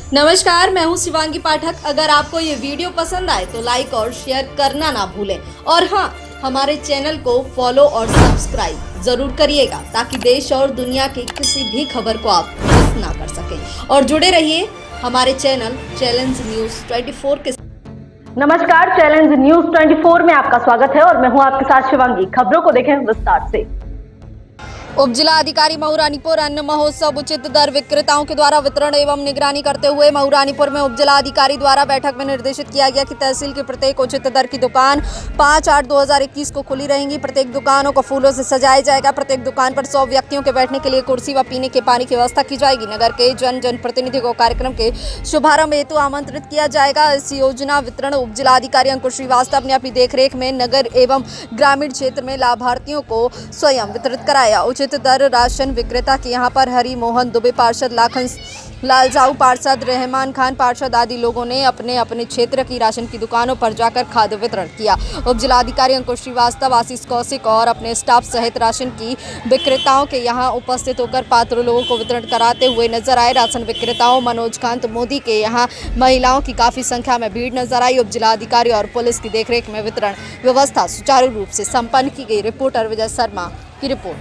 नमस्कार, मैं हूं शिवांगी पाठक। अगर आपको ये वीडियो पसंद आए तो लाइक और शेयर करना ना भूलें और हाँ, हमारे चैनल को फॉलो और सब्सक्राइब जरूर करिएगा ताकि देश और दुनिया की किसी भी खबर को आप मिस ना कर सकें। और जुड़े रहिए हमारे चैनल चैलेंज न्यूज 24 के। नमस्कार, चैलेंज न्यूज 24 में आपका स्वागत है और मैं हूं आपके साथ शिवांगी। खबरों को देखें विस्तार से। उप जिला अधिकारी महू-रानीपुर अन्न महोत्सव उचित दर विक्रेताओं के द्वारा वितरण एवं निगरानी करते हुए महू-रानीपुर में उप जिला अधिकारी द्वारा बैठक में निर्देशित किया गया कि तहसील की प्रत्येक उचित दर की दुकान 5/8/2021 को खुली रहेंगी। प्रत्येक दुकानों को फूलों से सजाया जाएगा। प्रत्येक दुकान पर 100 व्यक्तियों के बैठने के लिए कुर्सी व पीने के पानी की व्यवस्था की जाएगी। नगर के जन प्रतिनिधि को कार्यक्रम के शुभारंभ हेतु आमंत्रित किया जाएगा। इस योजना वितरण उप जिला अधिकारी अंकुश श्रीवास्तव ने अपनी देखरेख में नगर एवं ग्रामीण क्षेत्र में लाभार्थियों को स्वयं वितरित कराया। उचित दर राशन विक्रेता के यहाँ पर हरि मोहन दुबे पार्षद, लाखन लालजाऊ पार्षद, रहमान खान पार्षद आदि लोगों ने अपने अपने क्षेत्र की राशन की दुकानों पर जाकर खाद्य वितरण किया। उप जिलाधिकारी अंकुश श्रीवास्तव, आशीष कौशिक और अपने स्टाफ सहित राशन की विक्रेताओं के यहाँ उपस्थित होकर पात्र लोगों को वितरण कराते हुए नजर आए। राशन विक्रेताओं मनोज कांत मोदी के यहाँ महिलाओं की काफी संख्या में भीड़ नजर आई। उप जिलाधिकारी और पुलिस की देखरेख में वितरण व्यवस्था सुचारू रूप से संपन्न की गई। रिपोर्टर विजय शर्मा की रिपोर्ट।